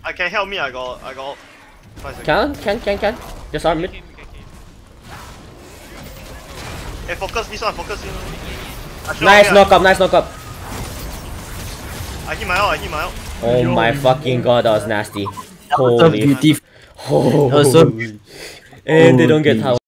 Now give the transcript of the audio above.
I can help me. I got. 5 seconds. Can. Just arm mid. Hey, focus this one. Focus this one. Nice knock up. I hit my out. Oh my fucking god, that was nasty. That was so Holy. beautiful. Holy. That was so And they don't get Holy. power.